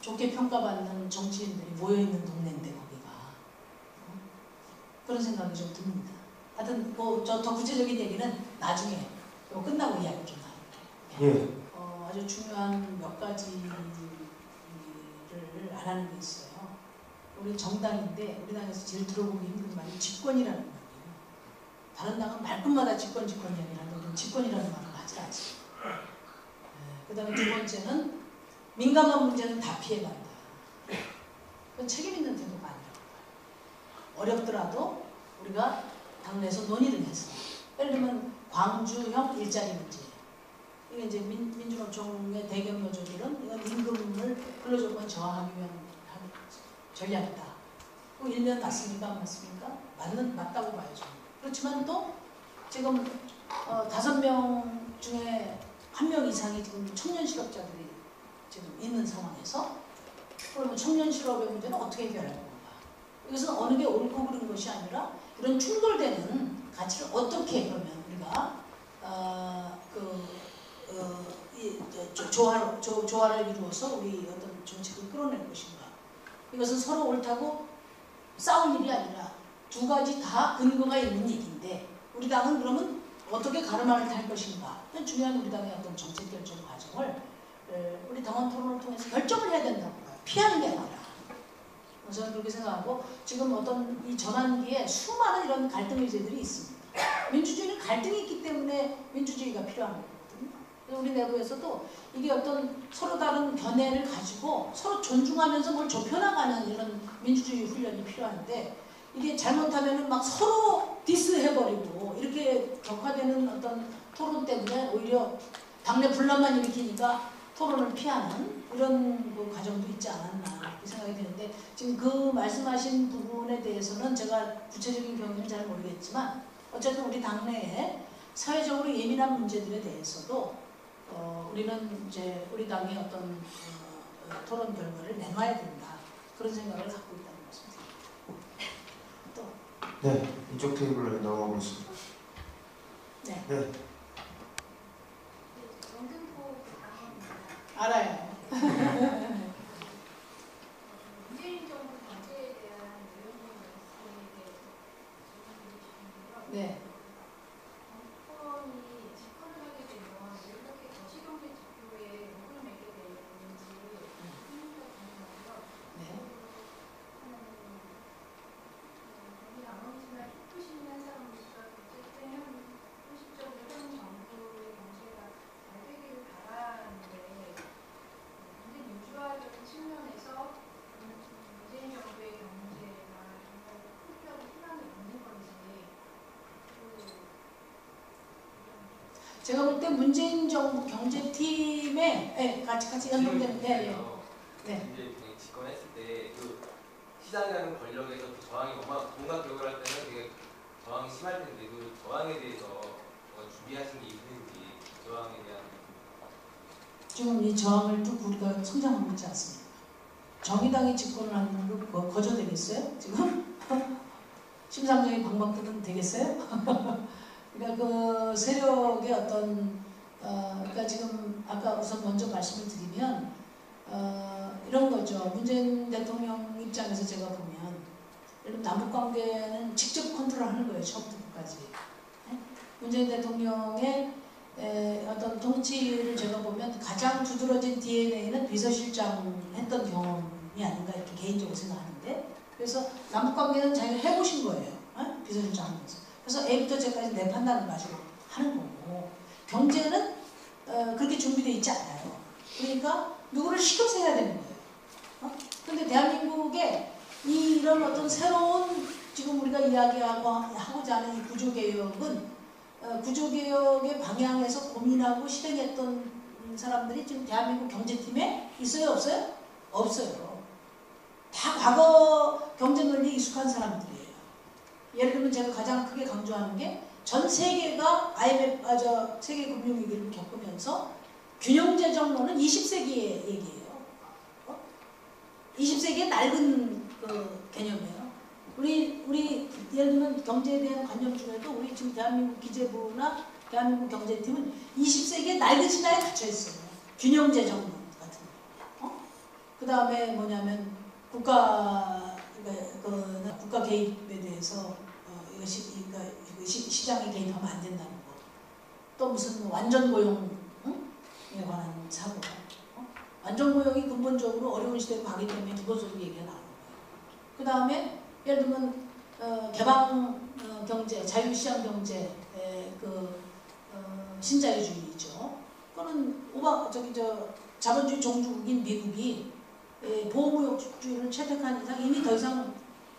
좋게 평가받는 정치인들이 모여있는 동네인데 거기가 그런 생각이 좀 듭니다. 하여튼 뭐 저 더 구체적인 얘기는 나중에 끝나고 이야기 좀 할게요. 예. 아주 중요한 몇 가지를 안 하는 게 있어요. 우리 정당인데 우리 당에서 제일 들어보기 힘든 말이 집권이라는 말이에요. 다른 당은 말끝마다 집권 이야기를 하는데 우리는 집권이라는 말을 하지 않습니다. 그 다음에 두 번째는 민감한 문제는 다 피해간다. 그건 책임 있는 태도가 아니라고 봐요. 어렵더라도 우리가 당내에서 논의를 해서 예를 들면 광주형 일자리 문제 이게 이제 민주노총의 대기업 노조들은 이건 임금을 근로조건 저하하기 위한 전략이다. 그 일면 맞습니까? 안 맞습니까? 맞다고 봐야죠. 그렇지만 또 지금 5명 중에 1명 이상이 지금 청년 실업자들이 지금 있는 상황에서 그러면 청년 실업의 문제는 어떻게 해결할 건가? 이것은 어느 게 옳고 그른 것이 아니라 이런 충돌되는 가치를 어떻게 그러면 우리가 조화를 이루어서 우리 어떤 정책을 끌어낼 것인가? 이것은 서로 옳다고 싸울 일이 아니라 두 가지 다 근거가 있는 얘기인데 우리 당은 그러면 어떻게 가르마를 탈 것인가? 중요한 우리 당의 어떤 정책 결정 과정을 우리 당원 토론을 통해서 결정을 해야 된다고 봐요. 피하는 게 아니라. 저는 그렇게 생각하고 지금 어떤 이 전환기에 수많은 이런 갈등 의제들이 있습니다. 민주주의는 갈등이 있기 때문에 민주주의가 필요한 거거든요. 그래서 우리 내부에서도 이게 어떤 서로 다른 견해를 가지고 서로 존중하면서 뭘 좁혀나가는 이런 민주주의 훈련이 필요한데 이게 잘못하면은 막 서로 디스해버리고 이렇게 격화되는 어떤 토론 때문에 오히려 당내 분란만 일으키니까 토론을 피하는 이런 그 과정도 있지 않았나 이렇게 생각이 드는데 지금 그 말씀하신 부분에 대해서는 제가 구체적인 경우는 잘 모르겠지만 어쨌든 우리 당내에 사회적으로 예민한 문제들에 대해서도 우리는 이제 우리 당의 어떤 토론 결과를 내놔야 된다 그런 생각을 갖고 있다는 말씀드립니다. 또 네, 이쪽 테이블로 넘어가겠습니다. 네. 네. 알아요. 문재인 정부 경제에 대한 의원님 말씀에 대해서 질문드리고 싶은데요. 네. 정권이 집권을 하게 되면 왜 그렇게 거시경제 지표에 목을 매게 되는지 의문가 궁금하고요. 네. 거기 안 오지만 힘드시는 한 사람으로서 어쨌든 현실적으로 현 정부의 경제가 잘 되기를 바라는데 민주화적인 측면에서 문재인 정부의 경제가 정말 풍부하고 희망이 있는 건지 제가 볼 때 문재인 정부 경제팀에 네, 같이 연동되는 네. 이제 집권했을 때 그 시장이라는 권력에서 그 저항이 뭔가 기억을 할 때는 되게 저항이 심할 텐데 그 저항에 대해서 준비하신 게 있는지 저항에 대한 지금 이 저항을 뚫고 우리가 성장하고 있지 않습니까? 정의당이 집권을 하는 거 거저되겠어요? 지금? 심상정이 방방 뜨면 되겠어요? 그러니까 그 세력의 어떤 그러니까 지금 아까 우선 먼저 말씀을 드리면 이런 거죠. 문재인 대통령 입장에서 제가 보면 예를 들면 남북관계는 직접 컨트롤하는 거예요. 처음부터 끝까지. 문재인 대통령의 어떤 통치를 제가 보면 가장 두드러진 DNA는 비서실장 했던 경험이 아닌가 이렇게 개인적으로 생각하는데 그래서 남북관계는 자기가 해보신 거예요. 비서실장 하면서. 그래서 A부터 Z까지 내 판단을 가지고 하는 거고 경제는 그렇게 준비되어 있지 않아요. 그러니까 누구를 시켜서 해야 되는 거예요. 그런데 대한민국의 이런 어떤 새로운 지금 우리가 하고자 하는 이 구조개혁은 구조개혁의 방향에서 고민하고 실행했던 사람들이 지금 대한민국 경제팀에 있어요? 없어요? 없어요. 다 과거 경제 논리에 익숙한 사람들이에요. 예를 들면 제가 가장 크게 강조하는 게 전 세계가 세계 금융위기를 겪으면서 균형재정론은 20세기의 얘기예요. 20세기의 낡은 그 개념이에요. 우리 예를 들면 경제에 대한 관념 중에도 우리 지금 대한민국 기재부나 대한민국 경제팀은 20세기의 낡은 신화에 갇혀 있어요. 균형재정론 같은 거. 그 다음에 뭐냐면 국가 개입에 대해서 시장에 개입하면 안 된다는 거. 또 무슨 완전 고용에 관한 사고. 완전 고용이 근본적으로 어려운 시대로 가기 때문에 기본소득 얘기가 나오는 거예요. 그 다음에 예를 들면 개방 경제, 자유시장 경제, 신자유주의죠. 그거는 자본주의 종주국인 미국이 보호무역주의를 채택한 이상 이미 더 이상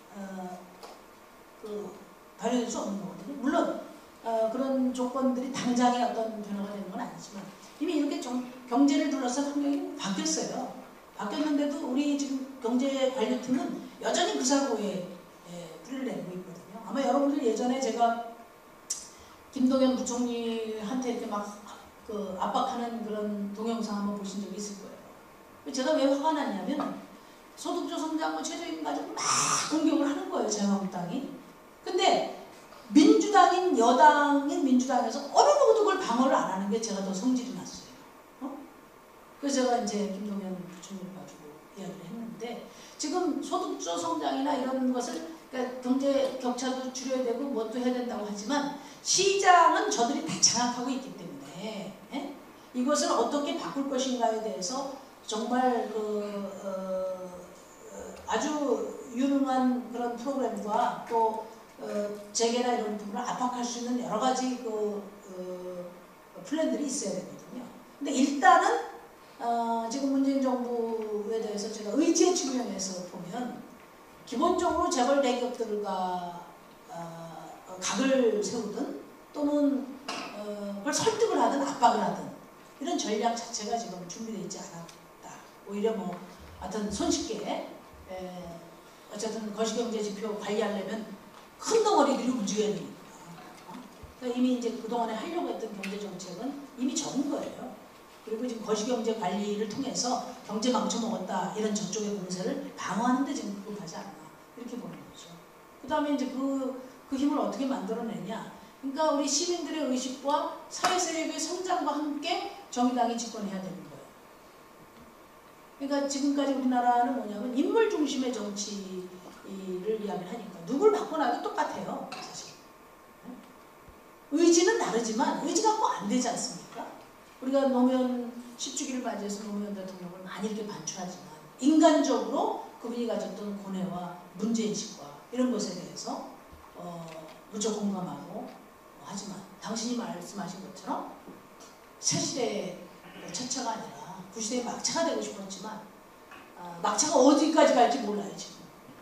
발휘할 수 없는 거거든요. 물론 그런 조건들이 당장의 어떤 변화가 되는 건 아니지만 이미 이렇게 경제를 둘러싼 환경이 바뀌었어요. 바뀌었는데도 우리 지금 경제관리팀은 여전히 그 사고에 뿌리를 내고 있거든요. 아마 여러분들 예전에 제가 김동연 부총리한테 이렇게 막 압박하는 그런 동영상 한번 보신 적이 있을 거예요. 제가 왜 화가 났냐면 소득주 성장, 최저임금 가지고 막 공격을 하는 거예요, 자유한국당이. 근데 민주당인 여당인 민주당에서 어느 누구도 그걸 방어를 안 하는 게 제가 더 성질이 났어요. 그래서 제가 이제 김동연 부총리를 가지고 이야기를 했는데 지금 소득주 성장이나 이런 것을 그러니까 경제 격차도 줄여야 되고 뭣도 해야 된다고 하지만 시장은 저들이 다 장악하고 있기 때문에 이것을 어떻게 바꿀 것인가에 대해서 정말 아주 유능한 그런 프로그램과 또 재계나 이런 부분을 압박할 수 있는 여러 가지 플랜들이 있어야 되거든요. 근데 일단은 지금 문재인 정부에 대해서 제가 의지의 측면에서 보면 기본적으로 재벌 대기업들과 각을 세우든 또는 그걸 설득을 하든 압박을 하든 이런 전략 자체가 지금 준비되어 있지 않았다. 오히려 하여튼 손쉽게 어쨌든 거시경제 지표 관리하려면 큰 덩어리들이 움직여야 되니까. 그러니까 이미 이제 그동안에 하려고 했던 경제 정책은 이미 적은 거예요. 그리고 지금 거시경제 관리를 통해서 경제 망쳐먹었다 이런 저쪽의 공세를 방어하는데 지금 급하지 않나 이렇게 보는 거죠. 그 다음에 이제 그 힘을 어떻게 만들어내냐. 그러니까 우리 시민들의 의식과 사회 세력의 성장과 함께 정의당이 집권해야 되는 거예요. 그러니까 지금까지 우리나라는 뭐냐면 인물 중심의 정치를 이야기를 하니까 누굴 바꿔놔도 똑같아요. 사실. 의지는 다르지만 의지 갖고 안 되지 않습니까? 우리가 노무현 10주기를 맞이해서 노무현 대통령을 많이 이렇게 반추하지만 인간적으로 그분이 가졌던 고뇌와 문제인식과 이런 것에 대해서 무척 공감하고 하지만 당신이 말씀하신 것처럼 새 시대의 첫차가 아니라 구시대의 막차가 되고 싶었지만 막차가 어디까지 갈지 몰라요 지금.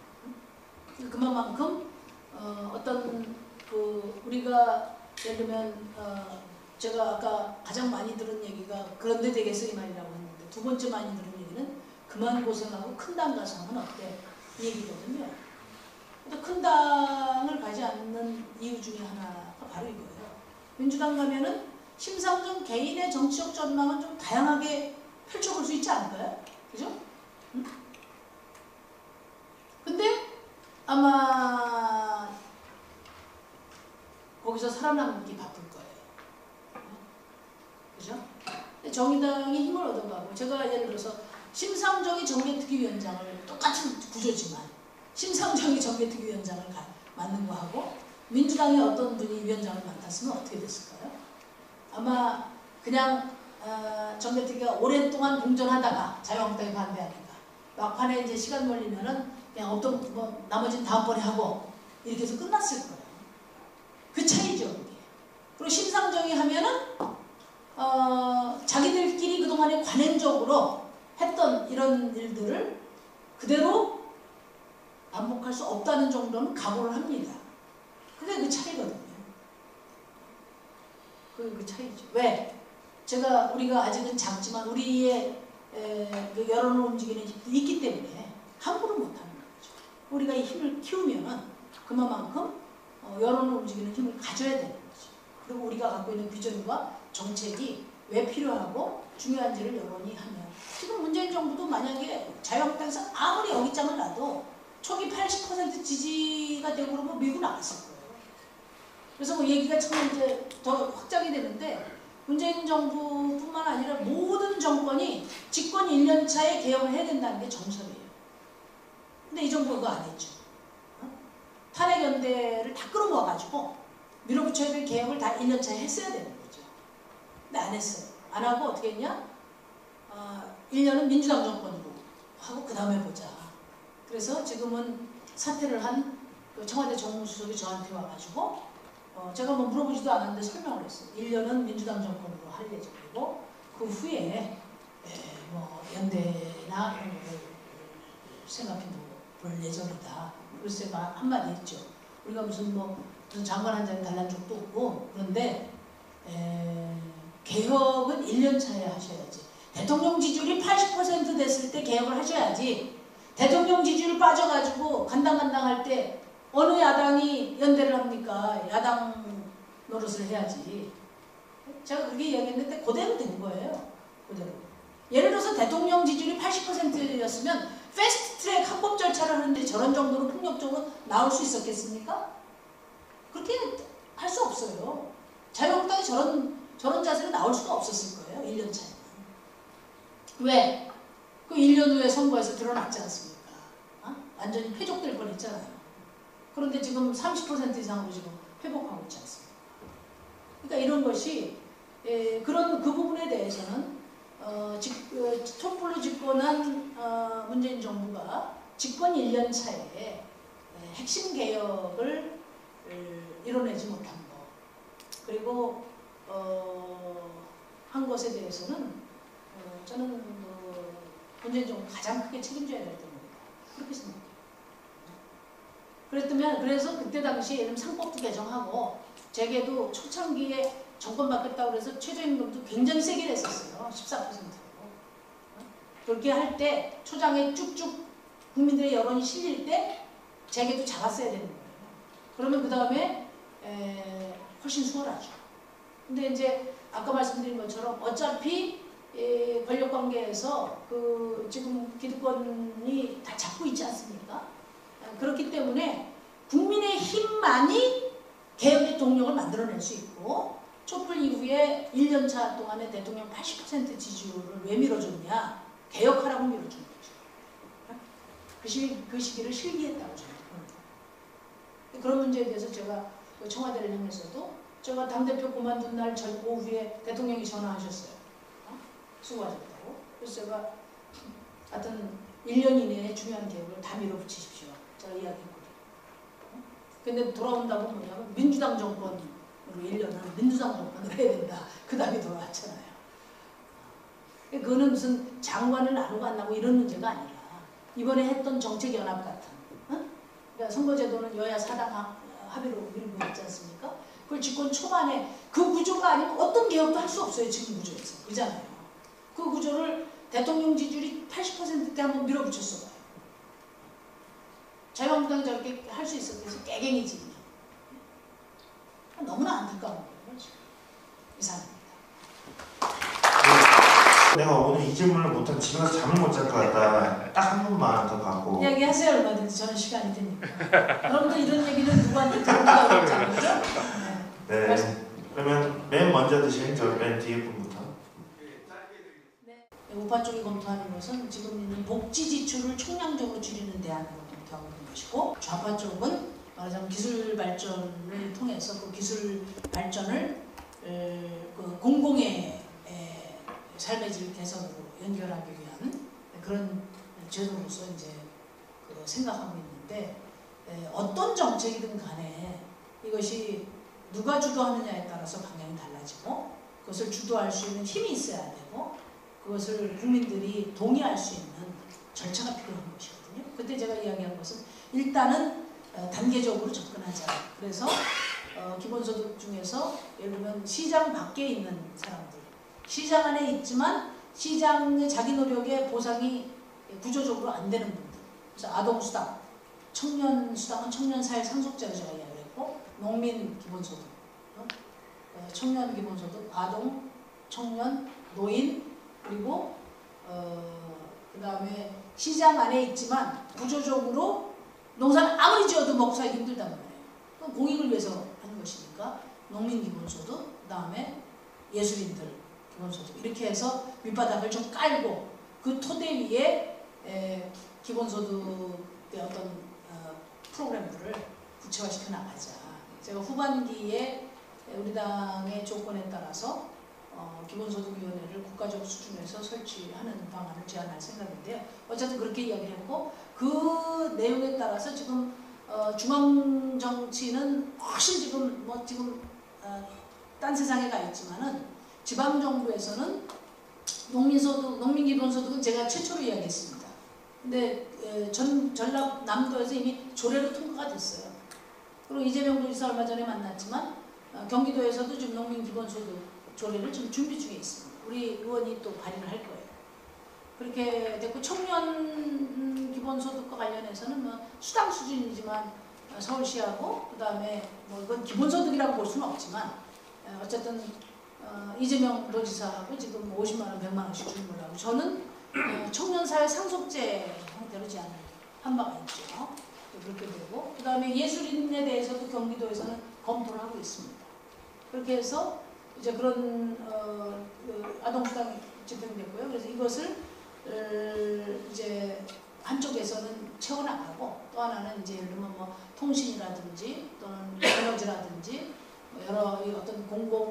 그만큼 어떤 우리가 예를 들면 제가 아까 가장 많이 들은 얘기가 그런데 되겠어 이 말이라고 했는데 두 번째 많이 들은 얘기는 그만 고생하고 큰 당 가서 하면 어때 이 얘기거든요. 근데 큰 당을 가지 않는 이유 중에 하나가 바로 이거예요. 민주당 가면은 심상정 개인의 정치적 전망은 좀 다양하게 펼쳐볼 수 있지 않을까요? 그죠? 응? 근데 아마 거기서 살아남기 바쁠 거예요. 그죠? 정의당이 힘을 얻어가고 제가 예를 들어서 심상정이 정계특위위원장을 똑같은 구조지만 심상정이 정계특위위원장을 맡는 거하고 민주당의 어떤 분이 위원장을 맡았으면 어떻게 됐을까요? 아마 그냥 정계특위가 오랜 동안 공존하다가 자유한국당이 반대하니까 막판에 이제 시간 걸리면은 그냥 어떤 나머지는 다음번에 하고 이렇게 해서 끝났을 거예요. 그 차이죠, 그게. 그리고 심상정이 하면은 자기들끼리 그동안에 관행적으로 했던 이런 일들을 그대로 반복할 수 없다는 정도는 각오를 합니다. 그게 그 차이거든요. 그게 그 차이죠. 왜? 우리가 아직은 작지만 우리의 그 여론을 움직이는 힘이 있기 때문에 함부로 못하는 거죠. 우리가 이 힘을 키우면은 그만큼 여론을 움직이는 힘을 가져야 되는 거죠. 그리고 우리가 갖고 있는 비전과 정책이 왜 필요하고 중요한지를 여론이 하면 지금 문재인 정부도 만약에 자유한국당에서 아무리 여깃장을 놔도 초기 80% 지지가 되고 그러면 밀고 나갔을 거예요. 그래서 얘기가 참 이제 더 확장이 되는데 문재인 정부뿐만 아니라 모든 정권이 집권 1년 차에 개혁을 해야 된다는 게 정설이에요. 근데 이 정부가 그거 안 했죠. 탄핵연대를 다 끌어모아가지고 밀어붙여야 될 개혁을 다 1년 차에 했어야 되는 거죠. 근데 안 했어요. 안 하고 어떻게 했냐? 1년은 민주당 정권으로 하고 그 다음에 보자. 그래서 지금은 사퇴를 한 청와대 정무수석이 저한테 와가지고 제가 뭐 물어보지도 않았는데 설명을 했어요. 1년은 민주당 정권으로 할 예정이고 그 후에 뭐 연대나 이런 걸 생각해 볼 예정이다. 그래서 제가 한마디 했죠. 우리가 무슨 장관 한 자리 달란 적도 없고 그런데 개혁은 1년 차에 하셔야지. 대통령 지지율이 80% 됐을 때 개혁을 하셔야지. 대통령 지지율 빠져가지고 간당간당할 때 어느 야당이 연대를 합니까? 야당 노릇을 해야지. 제가 그렇게 이야기했는데 그대로 된 거예요. 그대로. 예를 들어서 대통령 지지율이 80%였으면 패스트트랙 합법 절차를 하는데 저런 정도로 폭력적으로 나올 수 있었겠습니까? 그렇게 할 수 없어요. 자유한국당이 저런 자세로 나올 수가 없었을 거예요. 1년 차에는. 왜? 그 1년 후에 선거에서 드러났지 않습니까? 완전히 패족될 뻔했잖아요. 그런데 지금 30% 이상으로 지금 회복하고 있지 않습니까? 그러니까 이런 것이 그 부분에 대해서는 촛불로 집권한 문재인 정부가 집권 1년 차에 핵심 개혁을 이뤄내지 못한 것 그리고 한 것에 대해서는 저는 문재인 정부 가장 크게 책임져야 될 겁니다. 그렇게 생각해요. 그래서 그때 당시에 예를 들면 상법도 개정하고 재계도 초창기에 정권 바뀌었다고 해서 최저임금도 굉장히 세게 냈었어요. 14%로. 그렇게 할 때 초장에 쭉쭉 국민들의 여론이 실릴 때 재계도 작았어야 되는 거예요. 그러면 그 다음에 훨씬 수월하죠. 근데 이제 아까 말씀드린 것처럼 어차피 권력관계에서 지금 기득권이 다 잡고 있지 않습니까? 그렇기 때문에 국민의 힘만이 개혁의 동력을 만들어낼 수 있고 촛불 이후에 1년차 동안에 대통령 80% 지지율을 왜 밀어줬냐? 개혁하라고 밀어준 거죠. 그 시기를 실기했다고 저는 봅니다. 그런 문제에 대해서 제가 청와대를 향해서도 제가 당대표 그만둔 날 오후에 대통령이 전화하셨어요. 수고하셨다고. 그래서 제가 하여튼 1년 이내에 중요한 개혁을 다 밀어붙이십시오. 제가 이야기했거든요. 근데 돌아온다고 뭐냐면 민주당 정권으로 1년은 민주당 정권으로 해야 된다. 그 다음에 돌아왔잖아요. 그거는 무슨 장관을 나누고 안 나누고 이런 문제가 아니라 이번에 했던 정책연합 같은 그러니까 선거제도는 여야 사당 합의로 밀고 있지 않습니까? 그걸 집권 초반에 그 구조가 아니면 어떤 개혁도 할 수 없어요. 지금 구조에서. 그잖아요. 그 구조를 대통령 지지율이 80%대 한번 밀어붙였어 봐요. 자유한국당이 저렇게 할 수 있었겠어? 깨갱이지. 너무나 안타까운 거예요. 이상합니다. 내가 오늘 이 질문을 못하면 집에 가서 잠을 못 잘 것 같다. 딱 한 번만 더 받고. 이야기하세요. 얼마든지 저는 시간이 되니까. 여러분들 이런 얘기는 누구한테 들어보라고 그러지 않죠? 네. 그러면 맨 먼저 드신 저 맨 뒤에 분부터. 네. 우파 쪽이 검토하는 것은 지금 있는 복지 지출을 총량적으로 줄이는 대안으로 검토하고 있는 것이고 좌파 쪽은 말하자면 기술 발전을 통해서 그 기술 발전을 그 공공의 삶의 질 개선으로 연결하기 위한 그런 제도로서 이제 생각하고 있는데 어떤 정책이든 간에 이것이 누가 주도하느냐에 따라서 방향이 달라지고 그것을 주도할 수 있는 힘이 있어야 되고 그것을 국민들이 동의할 수 있는 절차가 필요한 것이거든요. 그때 제가 이야기한 것은 일단은 단계적으로 접근하자. 그래서 기본소득 중에서 예를 들면 시장 밖에 있는 사람들 시장 안에 있지만 시장의 자기 노력의 보상이 구조적으로 안 되는 분들. 그래서 아동수당, 청년수당은 청년사회 상속제로 제가 이야기를 했고 농민 기본소득, 청년 기본소득, 아동, 청년, 노인 그리고 그 다음에 시장 안에 있지만 구조적으로 농사를 아무리 지어도 먹고 살기 힘들단 말이에요. 그건 공익을 위해서 하는 것이니까 농민 기본소득, 그 다음에 예술인들 기본소득 이렇게 해서 밑바닥을 좀 깔고 그 토대 위에 기본소득의 어떤 프로그램들을 구체화시켜 나가자. 제가 후반기에 우리 당의 조건에 따라서 기본소득위원회를 국가적 수준에서 설치하는 방안을 제안할 생각인데요. 어쨌든 그렇게 이야기를 했고 그 내용에 따라서 지금 중앙 정치는 훨씬 지금 딴 세상에 가 있지만은 지방 정부에서는 농민 기본소득은 제가 최초로 이야기했습니다. 근데 전라남도에서 이미 조례로 통과가 됐어요. 그리고 이재명 도지사 얼마 전에 만났지만 경기도에서도 지금 농민 기본소득 조례를 지금 준비 중에 있습니다. 우리 의원이 또 발의를 할 거예요. 그렇게 됐고 청년 기본소득과 관련해서는 뭐 수당 수준이지만 서울시하고 그 다음에 뭐 이건 기본소득이라고 볼 수는 없지만 어쨌든 이재명 도지사하고 지금 50만 원, 100만 원씩 주는 걸로 하고 저는 청년사회 상속제 형태로 제안을 한 바가 있죠. 그렇게 되고 그 다음에 예술인에 대해서도 경기도에서는 검토를 하고 있습니다. 그렇게 해서 이제 그런 아동수당이 집행됐고요. 그래서 이것을 이제 한쪽에서는 채워나가고 또 하나는 이제 예를 들면 뭐 통신이라든지 또는 에너지라든지 뭐 여러 어떤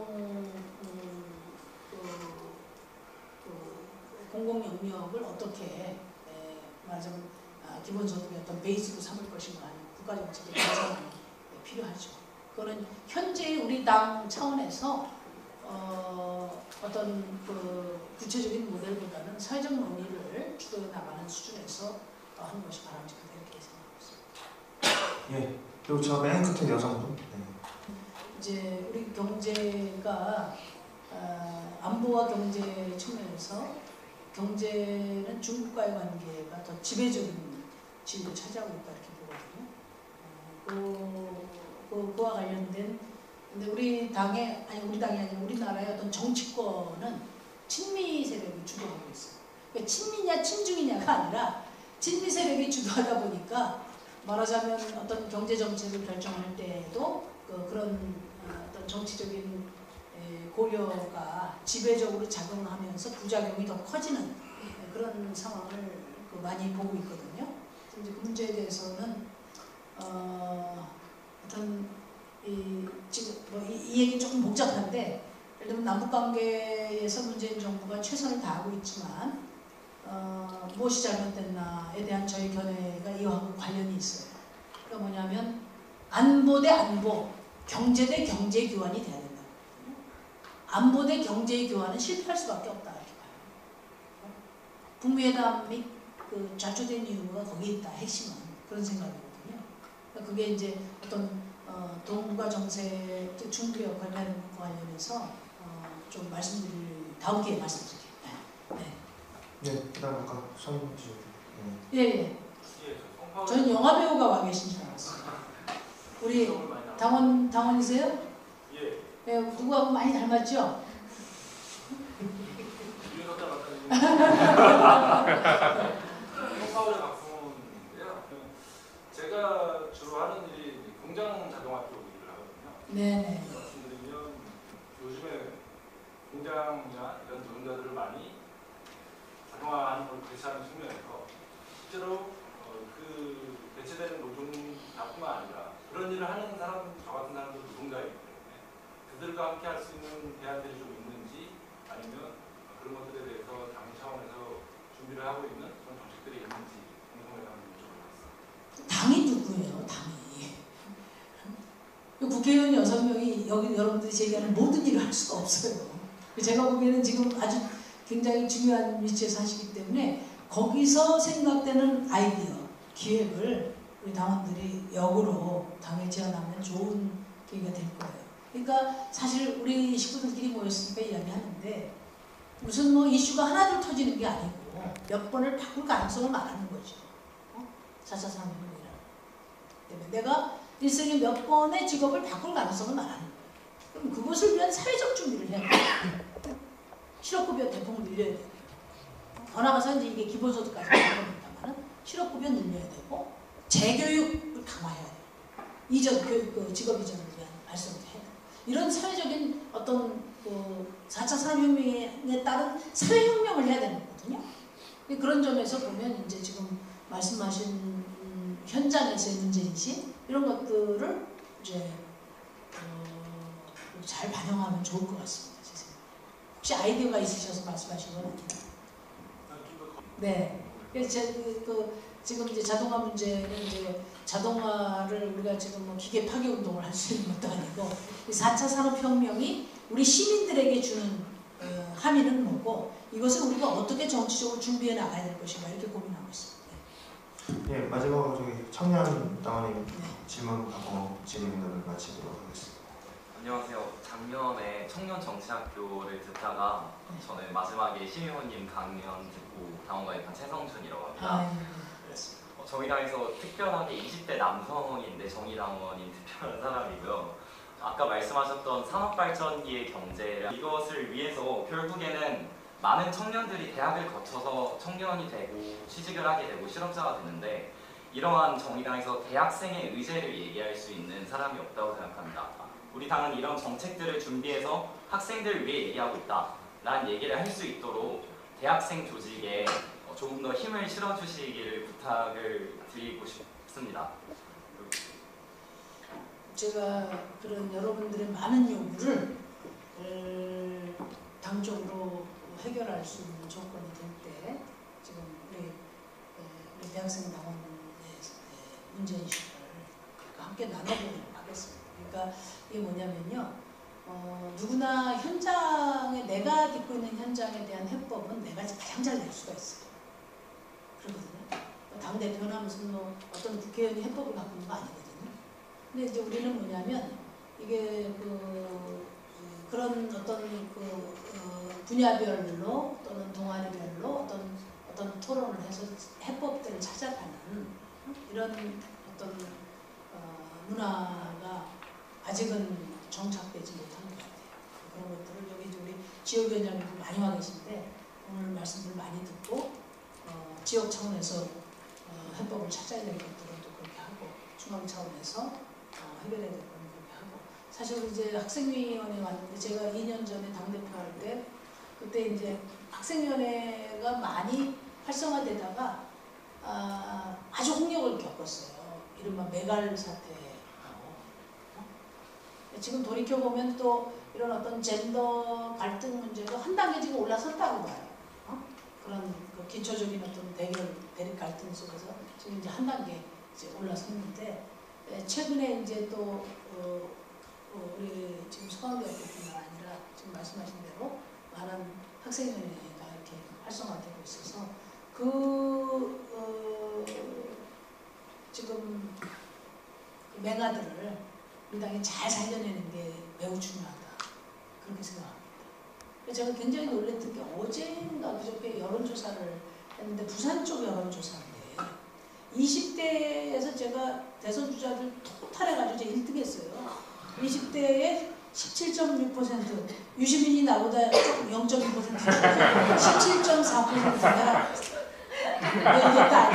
공공 영역을 어떻게 말하자면 기본소득의 어떤 베이스로 삼을 것인가 하는 국가정책의 개선이 필요하죠. 그거는 현재 우리 당 차원에서 어떤 구체적인 모델보다는 사회적 논의를 주도해 나가는 수준에서 하는 것이 바람직하다 이렇게 생각하고 있습니다. 예. 그리고 저 맨 끝에 여성분. 네. 이제 우리 경제가 안보와 경제 측면에서 경제는 중국과의 관계가 더 지배적인 지위를 차지하고 있다 이렇게 보거든요. 그와 관련된 근데 우리 당이 아니라 우리나라의 어떤 정치권은 친미 세력이 주도하고 있어요. 그러니까 친미냐 친중이냐가 아니라 친미 세력이 주도하다 보니까 말하자면 어떤 경제 정책을 결정할 때에도 그런 어떤 정치적인 고려가 지배적으로 작용하면서 부작용이 더 커지는 그런 상황을 많이 보고 있거든요. 이제 그 문제에 대해서는 어떤 지금 이 얘기 조금 복잡한데 예를 들면 남북관계에서 문재인 정부가 최선을 다하고 있지만 무엇이 잘못됐나에 대한 저희 견해가 이와 관련이 있어요. 그러니까 뭐냐면 안보 대 안보, 경제 대 경제 교환이 돼야 된다. 안보 대 경제 교환은 실패할 수밖에 없다 이렇게 봐요. 북미회담이 좌초된 이유가 거기 있다. 핵심은 그런 생각이거든요. 그러니까 그게 이제 어떤 동북아 정세 중국의 관련해서 좀 다음 기회에 말씀드릴게요. 네, 그다음 아까 손주. 예. 저는 영화 배우가 와 계신 줄 알았어요. 우리 당원이세요? 예. 예, 누구하고 많이 닮았죠? 송파울의 박수문인데요. 제가 주로 하는 일이 공장 자동화 쪽 일을 하거든요. 네. 말씀드리면 요즘에 공장이나 이런 노동자들을 많이 자동화하는 걸 대체하는 측면에서 실제로 그 대체되는 노동자뿐만 아니라 그런 일을 하는 사람, 저 같은 사람도 노동자이기 때문에 그들과 함께 할 수 있는 대안들이 좀 있는지 아니면 그런 것들에 대해서 당 차원에서 준비를 하고 있는 그런 정책들이 있는지 궁금해서 여쭤보겠습니다. 당이 누구예요? 당이. 국회의원 6명이 여기 여러분들이 제기하는 모든 일을 할 수가 없어요. 제가 보기에는 지금 아주 굉장히 중요한 위치에서 하시기 때문에 거기서 생각되는 아이디어, 기획을 우리 당원들이 역으로 당에 제안하면 좋은 계기가 될 거예요. 그러니까 사실 우리 식구들끼리 모였으니까 이야기하는데 무슨 뭐 이슈가 하나둘 터지는 게 아니고 몇 번을 바꿀 가능성을 말하는 거죠. 4차 산업혁명이라는 때문에 내가 일생에 몇 번의 직업을 바꿀 가능성을 말하는 거예요. 그럼 그것을 위한 사회적 준비를 해야 돼요. 실업급여 대폭 늘려야 돼요. 더 나가서 이제 이게 기본소득까지 가능합니다만 실업급여 늘려야 되고 재교육을 강화해야 돼요. 이전 교육, 직업 이전을 위한 발전을 해야 돼요. 이런 사회적인 어떤 그 4차 산업혁명에 따른 사회혁명을 해야 되는 거거든요. 그런 점에서 보면 이제 지금 말씀하신 현장에서의 문제인식 이런 것들을 이제 잘 반영하면 좋을 것 같습니다. 제 생각에. 혹시 아이디어가 있으셔서 말씀하신 건 아니에요? 네. 그래서 지금 이제 자동화 문제는 이제 자동화를 우리가 지금 뭐 기계 파괴 운동을 할 수 있는 것도 아니고 4차 산업혁명이 우리 시민들에게 주는 함의는 뭐고 이것을 우리가 어떻게 정치적으로 준비해 나가야 될 것인가 이렇게 고민하고 있습니다. 예, 마지막으로 저기 청년 당원님 질문 받고 질의응답을 마치도록 하겠습니다. 안녕하세요. 작년에 청년 정치학교를 듣다가 저는 마지막에 심의원님 강연 듣고 당원가입한 최성준이라고 합니다. 정의당에서 특별하게 20대 남성인데 정의당원인 특별한 사람이고요. 아까 말씀하셨던 산업발전기의 경제 이것을 위해서 결국에는 많은 청년들이 대학을 거쳐서 청년이 되고 취직을 하게 되고 실업자가 되는데 이러한 정의당에서 대학생의 의제를 얘기할 수 있는 사람이 없다고 생각합니다. 우리 당은 이런 정책들을 준비해서 학생들을 위해 얘기하고 있다라는 얘기를 할 수 있도록 대학생 조직에 조금 더 힘을 실어주시기를 부탁을 드리고 싶습니다. 제가 그런 여러분들의 많은 요구를 당적으로 해결할 수 있는 조건이 될 때 지금 우리 대학생 당원의 문제인식을 함께 나눠보도록 하겠습니다. 그러니까 이게 뭐냐면요. 누구나 현장에 내가 딛고 있는 현장에 대한 해법은 내가 가장 잘 낼 수가 있어요. 그러거든요. 당대표나 무슨 뭐 어떤 국회의원이 해법을 바꾸는 거 아니거든요. 근데 이제 우리는 뭐냐면 이게 그런 어떤 분야별로 또는 동아리별로 어떤 토론을 해서 해법들을 찾아가는 이런 어떤 문화가 아직은 정착되지 못한 것 같아요. 그런 것들을 여기 이제 우리 지역위원장님도 많이 와 계신데 오늘 말씀들 많이 듣고 지역 차원에서 해법을 찾아야 될 것들은 또 그렇게 하고 중앙 차원에서 해결해야 될 건 그렇게 하고 사실 이제 학생위원회 왔는데 제가 2년 전에 당대표 할 때 그때 이제 학생위원회가 많이 활성화되다가 아주 홍역을 겪었어요. 이른바 메갈 사태하고 지금 돌이켜보면 또 이런 어떤 젠더 갈등 문제도 한 단계 지금 올라섰다고 봐요. 그런 그 기초적인 어떤 대립 갈등 속에서 지금 이제 한 단계 이제 올라섰는데 최근에 이제 또 우리 지금 서강대학교뿐만 아니라 지금 말씀하신 대로 많은 학생회가 이렇게 활성화되고 있어서 지금 맹아들을 우리 당이 잘 살려내는 게 매우 중요하다 그렇게 생각합니다. 제가 굉장히 놀랬던 게 어제인가 그저께 여론조사를 했는데 부산 쪽 여론조사인데 20대에서 제가 대선 주자들 토탈해가지고 제가 1등 했어요. 20대에 17.6%, 유시민이 나보다 조금 0.2% 17.4%가 이겼다 안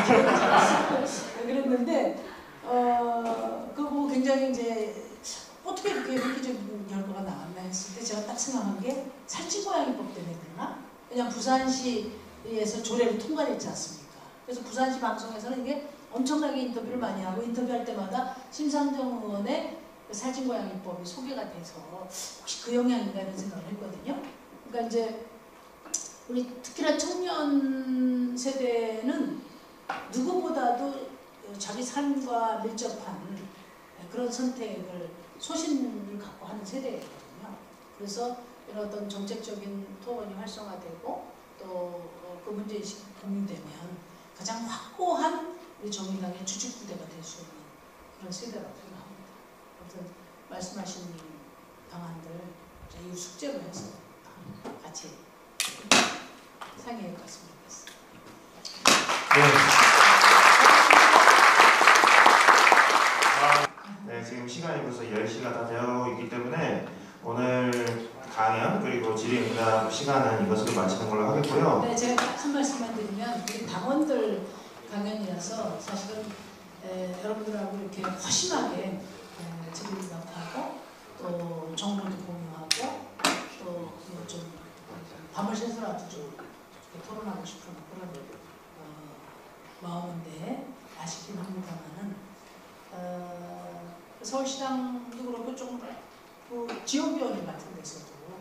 그랬는데 그거 보고 굉장히 이제 어떻게 그렇게 획기적인 결과가 나왔나 했을 때 제가 딱 생각한 게 살찐고양이법 때문에 그러나? 왜냐면 부산시에서 조례를 통과했지 않습니까? 그래서 부산시 방송에서는 이게 엄청나게 인터뷰를 많이 하고 인터뷰할 때마다 심상정 의원의 살찐고양이법이 소개가 돼서 혹시 그 영향인가 이런 생각을 했거든요. 그러니까 이제 우리 특히나 청년 세대는 누구보다도 자기 삶과 밀접한 그런 선택을 소신을 갖고 하는 세대거든요. 그래서 이런 어떤 정책적인 토론이 활성화되고 또 그 문제의식이 공유되면 가장 확고한 우리 정의당의 주축부대가 될 수 있는 그런 세대라고 생각합니다. 아무튼 말씀하신 방안들 이후 숙제로 해서 같이 상의해 갔으면 좋겠습니다. 네, 지금 시간이 벌써 10시가 다 되어 있기 때문에 오늘 강연 그리고 질의응답 시간은 이것으로 마치는 걸로 하겠고요. 네, 제가 한 말씀만 드리면 우리 당원들 강연이라서 사실은 여러분들하고 이렇게 허심하게 질의응답하고 또 정보도 공유하고 또 좀 밤을 새서라도 좀 토론하고 싶은 그런 마음인데 아쉽긴 합니다만은 서울시장도 그렇고 좀 그 지역위원회 같은 데서도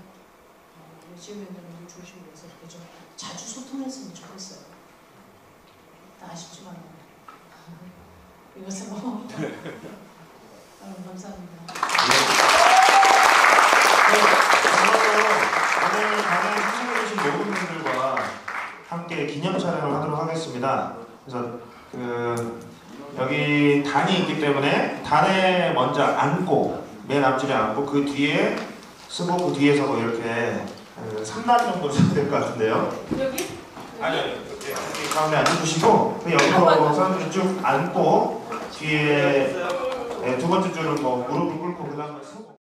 지역위원회를 중심으로 해서 이렇게 좀 자주 소통했으면 좋겠어요. 아쉽지만 이것은 뭐 감사합니다. 오늘 강연 시청해주신 모든 분들과 함께 기념 촬영을 하도록 하겠습니다. 그래서 여기 단이 있기 때문에 단에 먼저 앉고 맨 앞줄에 앉고 그 뒤에 쓰고 그 뒤에서 뭐 이렇게 3단 정도 써야 될 것 같은데요. 여기? 아니요. 여기 가운데 앉으시고 그 옆으로 사람들이 쭉 앉고 뒤에 두 번째 줄은 뭐 무릎을 꿇고 그 다음에 서고